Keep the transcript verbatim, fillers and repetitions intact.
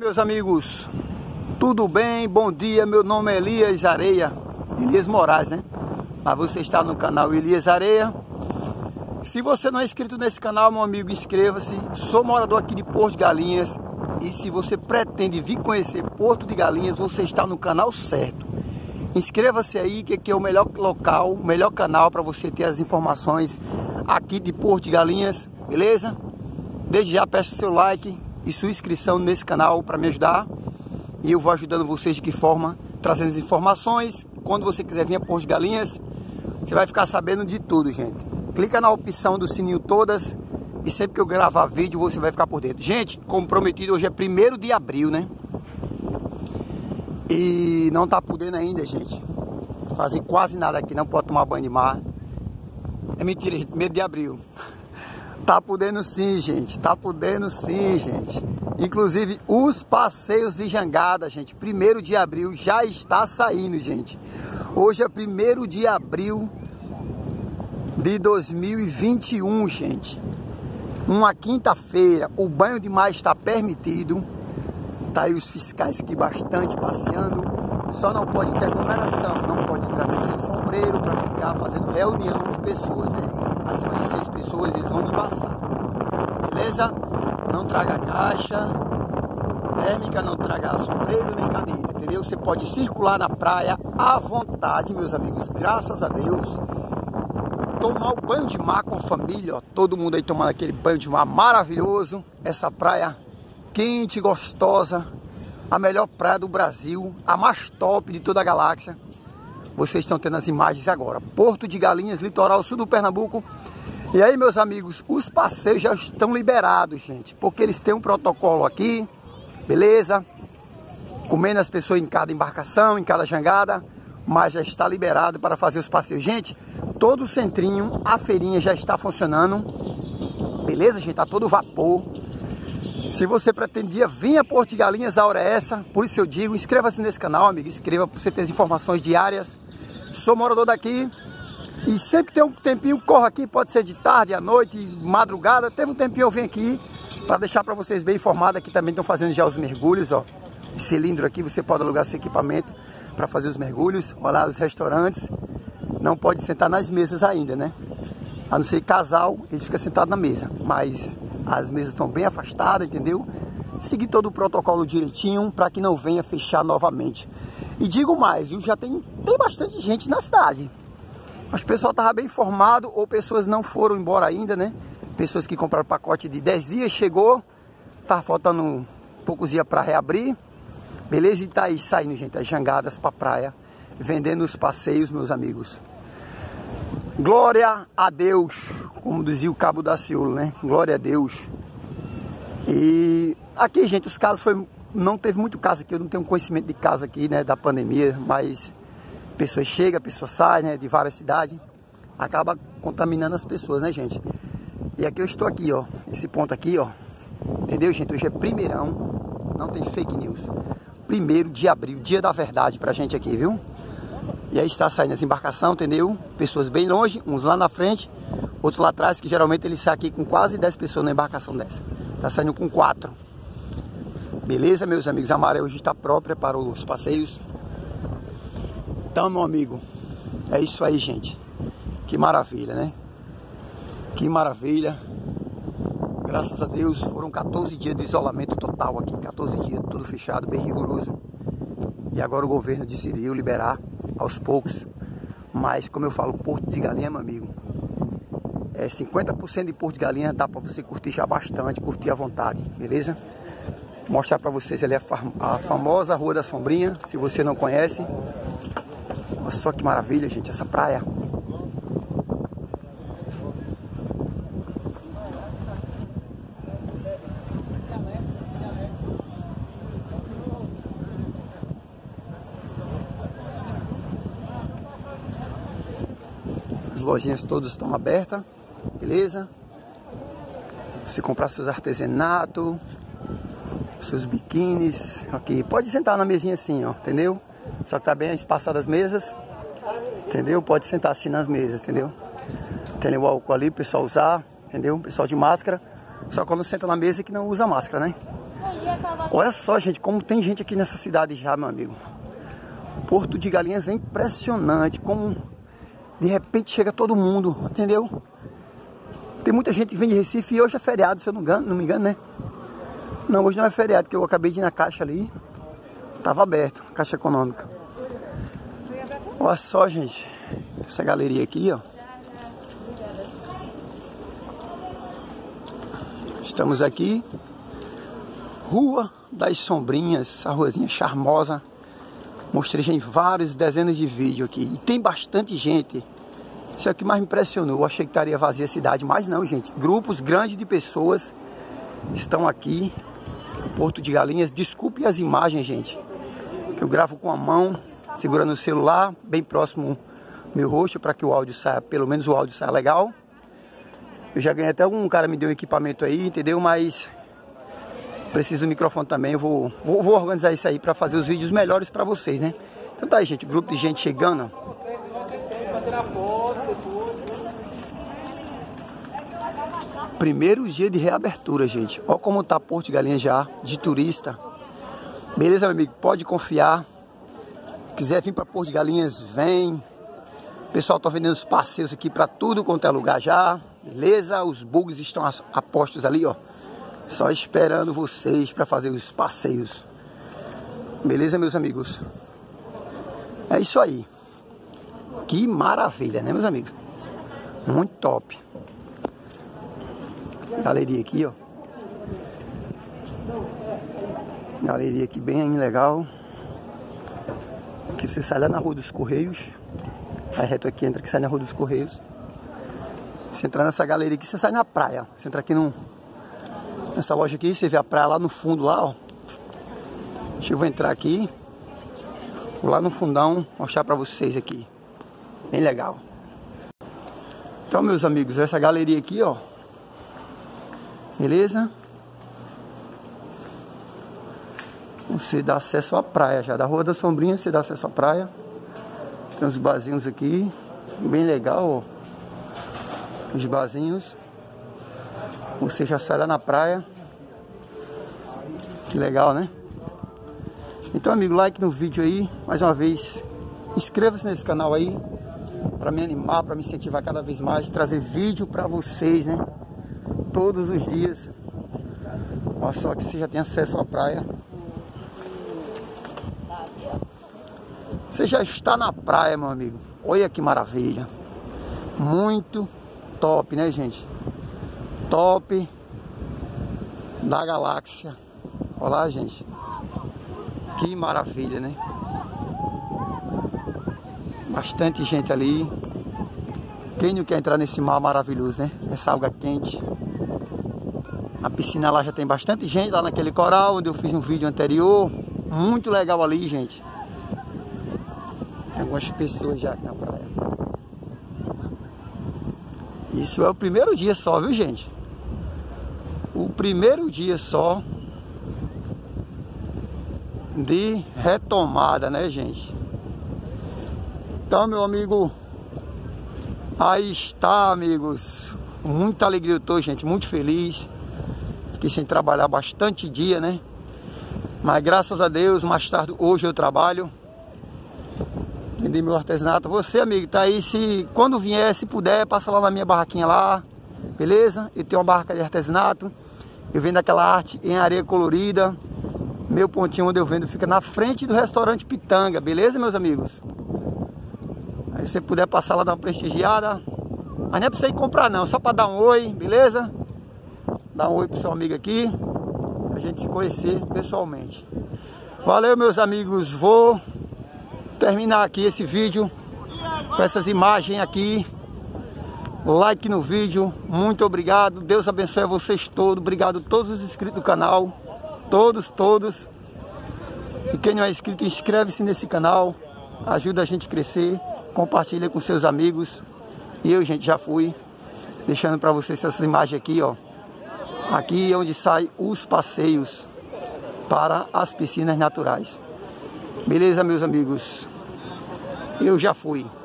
Meus amigos, tudo bem? Bom dia, meu nome é Elias Areia, Elias Moraes, né? Mas você está no canal Elias Areia. Se você não é inscrito nesse canal, meu amigo, inscreva-se. Sou morador aqui de Porto de Galinhas e se você pretende vir conhecer Porto de Galinhas, você está no canal certo. Inscreva-se aí, que aqui é o melhor local, o melhor canal para você ter as informações aqui de Porto de Galinhas, beleza? Desde já peço seu like e sua inscrição nesse canal para me ajudar. E eu vou ajudando vocês de que forma, trazendo as informações. Quando você quiser vir a Porto de Galinhas, você vai ficar sabendo de tudo, gente. Clica na opção do sininho todas e sempre que eu gravar vídeo você vai ficar por dentro. Gente, como prometido, hoje é primeiro de abril, né? E não tá podendo ainda, gente, fazer quase nada aqui, não pode tomar banho de mar. É mentira, gente, medo de abril. Tá podendo sim, gente, tá podendo sim, gente. Inclusive, os passeios de jangada, gente, primeiro de abril já está saindo, gente. Hoje é primeiro de abril de dois mil e vinte e um, gente. Uma quinta-feira, o banho de mar está permitido. Tá aí os fiscais aqui bastante passeando. Só não pode ter aglomeração, não pode trazer seu sombreiro para ficar fazendo reunião de pessoas, né? Acima de seis pessoas eles vão embaçar. Beleza? Não traga caixa térmica, não traga sombreiro nem cadeira, entendeu? Você pode circular na praia à vontade, meus amigos, graças a Deus. Tomar o banho de mar com a família, ó, todo mundo aí tomando aquele banho de mar maravilhoso. Essa praia quente, gostosa, a melhor praia do Brasil, a mais top de toda a galáxia. Vocês estão tendo as imagens agora. Porto de Galinhas, litoral sul do Pernambuco. E aí, meus amigos, os passeios já estão liberados, gente, porque eles têm um protocolo aqui, beleza? Comendo as pessoas em cada embarcação, em cada jangada, mas já está liberado para fazer os passeios. Gente, todo o centrinho, a feirinha já está funcionando, beleza, gente? Tá todo vapor. Se você pretendia vir a Porto de Galinhas, a hora é essa. Por isso eu digo, inscreva-se nesse canal, amigo. Inscreva para você ter as informações diárias. Sou morador daqui. E sempre que tem um tempinho, corro aqui. Pode ser de tarde, à noite, madrugada. Teve um tempinho, eu venho aqui para deixar para vocês bem informados. Aqui também estão fazendo já os mergulhos, ó. O cilindro aqui, você pode alugar seu equipamento para fazer os mergulhos. Olha lá, os restaurantes. Não pode sentar nas mesas ainda, né? A não ser casal, eles ficam sentados na mesa. Mas as mesas estão bem afastadas, entendeu? Seguir todo o protocolo direitinho para que não venha fechar novamente. E digo mais, viu? Já tem, tem bastante gente na cidade. Mas o pessoal estava bem informado ou pessoas não foram embora ainda, né? Pessoas que compraram pacote de dez dias, chegou, tá faltando poucos dias para reabrir. Beleza? E tá aí saindo, gente, as jangadas para praia, vendendo os passeios, meus amigos. Glória a Deus, como dizia o Cabo Daciolo, né? Glória a Deus. E aqui, gente, os casos foi... Não teve muito caso aqui, eu não tenho conhecimento de caso aqui, né? Da pandemia, mas pessoas chegam, pessoas saem, né? De várias cidades, acaba contaminando as pessoas, né, gente? E aqui eu estou aqui, ó, esse ponto aqui, ó. Entendeu, gente? Hoje é primeirão, não tem fake news. Primeiro de abril, dia da verdade pra gente aqui, viu? E aí está saindo as embarcações, entendeu? Pessoas bem longe, uns lá na frente, outros lá atrás, que geralmente eles saem aqui com quase dez pessoas na embarcação dessa. Está saindo com quatro. Beleza, meus amigos? A maré hoje está própria para os passeios. Então, meu amigo, é isso aí, gente. Que maravilha, né? Que maravilha. Graças a Deus, foram quatorze dias de isolamento total aqui. quatorze dias, tudo fechado, bem rigoroso. E agora o governo decidiu liberar aos poucos, mas como eu falo, Porto de Galinha, meu amigo, é cinquenta por cento de Porto de Galinha dá para você curtir já bastante, curtir à vontade, beleza? Vou mostrar para vocês ali a, a famosa Rua da Sombrinha, se você não conhece. Olha só que maravilha, gente, essa praia. As lojinhas todas estão abertas, beleza? Você comprar seus artesanatos, seus biquínis, aqui. Pode sentar na mesinha assim, ó, entendeu? Só que tá bem espaçadas as mesas, entendeu? Pode sentar assim nas mesas, entendeu? Tem o álcool ali, o pessoal usar, entendeu? O pessoal de máscara. Só quando senta na mesa que não usa máscara, né? Olha só, gente, como tem gente aqui nessa cidade já, meu amigo. Porto de Galinhas é impressionante, como de repente chega todo mundo, entendeu? Tem muita gente que vem de Recife e hoje é feriado, se eu não, engano, não me engano, né? Não, hoje não é feriado, porque eu acabei de ir na caixa ali. Tava aberto, caixa econômica. Olha só, gente, essa galeria aqui, ó. Estamos aqui, Rua das Sombrinhas, a ruazinha charmosa. Mostrei já em vários dezenas de vídeos aqui. E tem bastante gente. Isso é o que mais me impressionou. Eu achei que estaria vazia a cidade, mas não, gente. Grupos grandes de pessoas estão aqui. Porto de Galinhas. Desculpe as imagens, gente, que eu gravo com a mão, segurando o celular, bem próximo do meu rosto, para que o áudio saia, pelo menos o áudio saia legal. Eu já ganhei até um cara me deu um equipamento aí, entendeu? Mas preciso do microfone também. Eu vou, vou, vou organizar isso aí para fazer os vídeos melhores para vocês, né? Então tá aí, gente. Grupo de gente chegando. Primeiro dia de reabertura, gente. Olha como tá Porto de Galinhas já, de turista. Beleza, meu amigo? Pode confiar. Quiser vir para Porto de Galinhas, vem. O pessoal tá vendendo os passeios aqui para tudo quanto é lugar já. Beleza? Os bugs estão apostos ali, ó. Só esperando vocês para fazer os passeios. Beleza, meus amigos? É isso aí. Que maravilha, né, meus amigos? Muito top. Galeria aqui, ó. Galeria aqui bem legal. Aqui você sai lá na Rua dos Correios. Aí reto aqui, entra que sai na Rua dos Correios. Você entrar nessa galeria aqui, você sai na praia. Você entra aqui num... nessa loja aqui, você vê a praia lá no fundo, lá, ó. Deixa eu entrar aqui. Vou lá no fundão mostrar pra vocês aqui. Bem legal. Então, meus amigos, essa galeria aqui, ó. Beleza? Você dá acesso à praia já. Da Rua da Sombrinha, você dá acesso à praia. Tem uns barzinhos aqui. Bem legal, ó. Os barzinhos. Você já sai lá na praia. Que legal, né? Então, amigo, like no vídeo aí. Mais uma vez, inscreva-se nesse canal aí, para me animar, para me incentivar cada vez mais, trazer vídeo para vocês, né? Todos os dias. Olha só que você já tem acesso à praia. Você já está na praia, meu amigo. Olha que maravilha. Muito top, né, gente? Top da galáxia. Olha lá, gente. Que maravilha, né? Bastante gente ali. Quem não quer entrar nesse mar maravilhoso, né? Essa água quente. A piscina lá já tem bastante gente. Lá naquele coral onde eu fiz um vídeo anterior. Muito legal ali, gente. Tem algumas pessoas já aqui na praia. Isso é o primeiro dia só, viu, gente? O primeiro dia só de retomada, né, gente? Então, meu amigo, aí está, amigos. Muita alegria eu tô, gente, muito feliz. Fiquei sem trabalhar bastante dia, né? Mas graças a Deus, mais tarde, hoje eu trabalho. Vendi meu artesanato. Você, amigo, tá aí, se quando vier, se puder, passa lá na minha barraquinha lá, beleza? Eu tenho uma barraca de artesanato. Eu vendo aquela arte em areia colorida. Meu pontinho onde eu vendo fica na frente do restaurante Pitanga, beleza, meus amigos? Aí se você puder passar lá, dar uma prestigiada. Mas não é pra você ir comprar não, só pra dar um oi, beleza? Dar um oi pro seu amigo aqui, pra gente se conhecer pessoalmente. Valeu, meus amigos, vou terminar aqui esse vídeo com essas imagens aqui. Like no vídeo, muito obrigado. Deus abençoe a vocês todos. Obrigado a todos os inscritos do canal. Todos, todos. E quem não é inscrito, inscreve-se nesse canal. Ajuda a gente a crescer. Compartilha com seus amigos. E eu, gente, já fui deixando para vocês essas imagens aqui, ó. Aqui é onde saem os passeios para as piscinas naturais. Beleza, meus amigos? Eu já fui.